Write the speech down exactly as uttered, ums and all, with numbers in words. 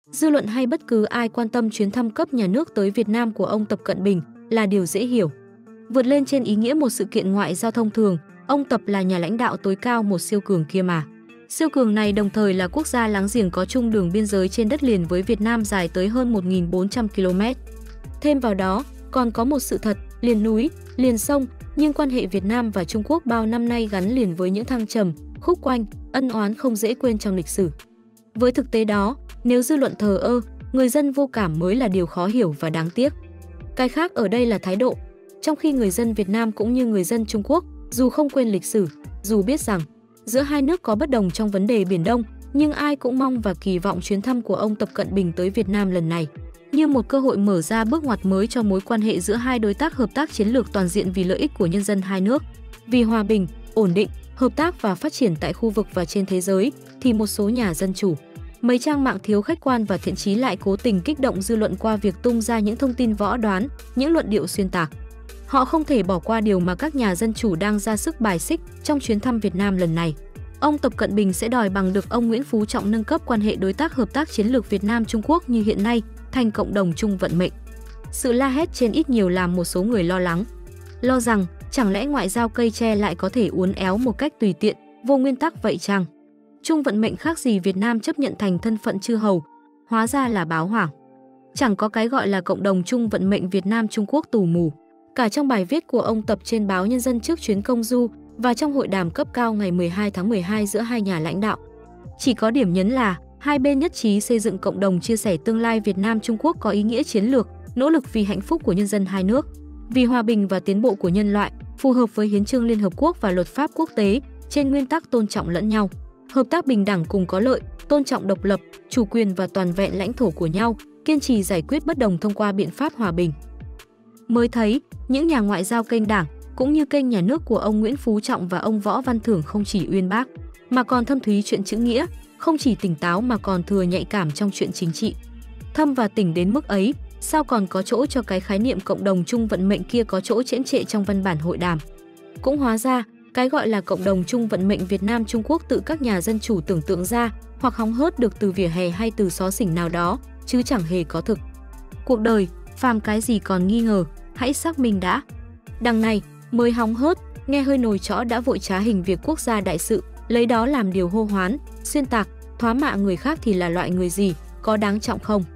Dư luận hay bất cứ ai quan tâm chuyến thăm cấp nhà nước tới Việt Nam của ông Tập Cận Bình là điều dễ hiểu. Vượt lên trên ý nghĩa một sự kiện ngoại giao thông thường, ông Tập là nhà lãnh đạo tối cao một siêu cường kia mà. Siêu cường này đồng thời là quốc gia láng giềng có chung đường biên giới trên đất liền với Việt Nam dài tới hơn một nghìn bốn trăm ki lô mét. Thêm vào đó, còn có một sự thật, liền núi, liền sông, nhưng quan hệ Việt Nam và Trung Quốc bao năm nay gắn liền với những thăng trầm, khúc quanh, ân oán không dễ quên trong lịch sử. Với thực tế đó, nếu dư luận thờ ơ, người dân vô cảm mới là điều khó hiểu và đáng tiếc. Cái khác ở đây là thái độ. Trong khi người dân Việt Nam cũng như người dân Trung Quốc, dù không quên lịch sử, dù biết rằng giữa hai nước có bất đồng trong vấn đề Biển Đông, nhưng ai cũng mong và kỳ vọng chuyến thăm của ông Tập Cận Bình tới Việt Nam lần này như một cơ hội mở ra bước ngoặt mới cho mối quan hệ giữa hai đối tác hợp tác chiến lược toàn diện vì lợi ích của nhân dân hai nước. Vì hòa bình, ổn định, hợp tác và phát triển tại khu vực và trên thế giới, thì một số nhà dân chủ, mấy trang mạng thiếu khách quan và thiện chí lại cố tình kích động dư luận qua việc tung ra những thông tin võ đoán, những luận điệu xuyên tạc. Họ không thể bỏ qua điều mà các nhà dân chủ đang ra sức bài xích trong chuyến thăm Việt Nam lần này. Ông Tập Cận Bình sẽ đòi bằng được ông Nguyễn Phú Trọng nâng cấp quan hệ đối tác hợp tác chiến lược Việt Nam Trung Quốc như hiện nay thành cộng đồng chung vận mệnh. Sự la hét trên ít nhiều làm một số người lo lắng, lo rằng chẳng lẽ ngoại giao cây tre lại có thể uốn éo một cách tùy tiện, vô nguyên tắc vậy chăng? Chung vận mệnh khác gì Việt Nam chấp nhận thành thân phận chư hầu, hóa ra là báo hoảng. Chẳng có cái gọi là cộng đồng chung vận mệnh Việt Nam Trung Quốc tù mù. Cả trong bài viết của ông Tập trên báo Nhân dân trước chuyến công du và trong hội đàm cấp cao ngày mười hai tháng mười hai giữa hai nhà lãnh đạo, chỉ có điểm nhấn là hai bên nhất trí xây dựng cộng đồng chia sẻ tương lai Việt Nam Trung Quốc có ý nghĩa chiến lược, nỗ lực vì hạnh phúc của nhân dân hai nước, vì hòa bình và tiến bộ của nhân loại, phù hợp với hiến chương Liên Hợp Quốc và luật pháp quốc tế, trên nguyên tắc tôn trọng lẫn nhau, hợp tác bình đẳng cùng có lợi, tôn trọng độc lập, chủ quyền và toàn vẹn lãnh thổ của nhau, kiên trì giải quyết bất đồng thông qua biện pháp hòa bình. Mới thấy, những nhà ngoại giao kênh đảng, cũng như kênh nhà nước của ông Nguyễn Phú Trọng và ông Võ Văn Thưởng không chỉ uyên bác, mà còn thâm thúy chuyện chữ nghĩa, không chỉ tỉnh táo mà còn thừa nhạy cảm trong chuyện chính trị. Thâm và tỉnh đến mức ấy, sao còn có chỗ cho cái khái niệm cộng đồng chung vận mệnh kia có chỗ chễm trệ trong văn bản hội đàm. Cũng hóa ra, cái gọi là cộng đồng chung vận mệnh Việt Nam Trung Quốc tự các nhà dân chủ tưởng tượng ra, hoặc hóng hớt được từ vỉa hè hay từ xó xỉnh nào đó, chứ chẳng hề có thực. Cuộc đời, phàm cái gì còn nghi ngờ, hãy xác minh đã. Đằng này, mới hóng hớt, nghe hơi nồi chõ đã vội trá hình việc quốc gia đại sự, lấy đó làm điều hô hoán, xuyên tạc, thoá mạ người khác thì là loại người gì, có đáng trọng không?